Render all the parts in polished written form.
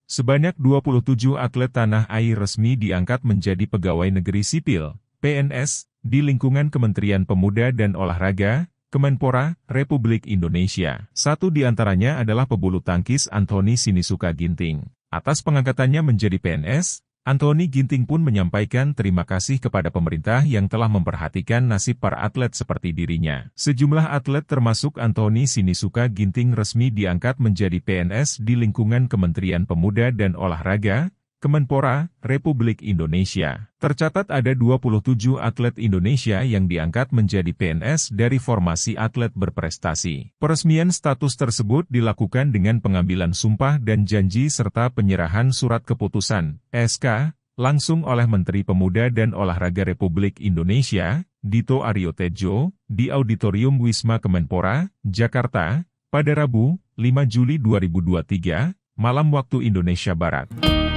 Sebanyak 27 atlet tanah air resmi diangkat menjadi pegawai negeri sipil, PNS, di lingkungan Kementerian Pemuda dan Olahraga, Kemenpora, Republik Indonesia. Satu di antaranya adalah pebulu tangkis Anthony Sinisuka Ginting. Atas pengangkatannya menjadi PNS, Anthony Ginting pun menyampaikan terima kasih kepada pemerintah yang telah memperhatikan nasib para atlet seperti dirinya. Sejumlah atlet termasuk Anthony Sinisuka Ginting resmi diangkat menjadi PNS di lingkungan Kementerian Pemuda dan Olahraga, Kemenpora, Republik Indonesia. Tercatat ada 27 atlet Indonesia yang diangkat menjadi PNS dari formasi atlet berprestasi. Peresmian status tersebut dilakukan dengan pengambilan sumpah dan janji serta penyerahan surat keputusan, SK, langsung oleh Menteri Pemuda dan Olahraga Republik Indonesia, Dito Aryo Tejo, di Auditorium Wisma Kemenpora, Jakarta, pada Rabu, 5 Juli 2023, malam waktu Indonesia Barat.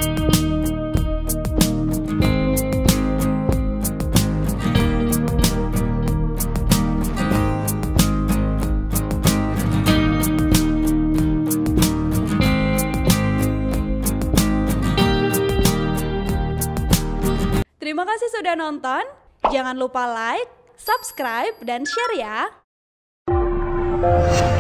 Terima kasih sudah nonton, jangan lupa like, subscribe, dan share ya!